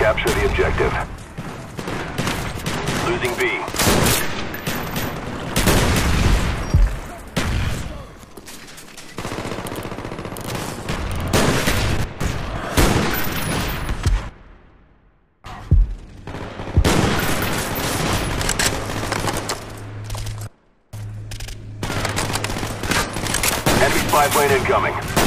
capture the objective. Losing B. Enemy spy plane incoming.